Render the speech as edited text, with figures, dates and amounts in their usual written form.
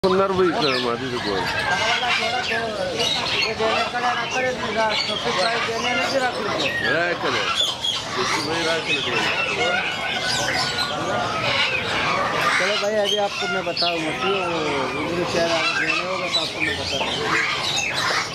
सुंदर भाई मारी से कोई चलो भाई अभी आपको मैं बताऊँ मछली शहर देने होगा तो आपको मैं बता दूँ।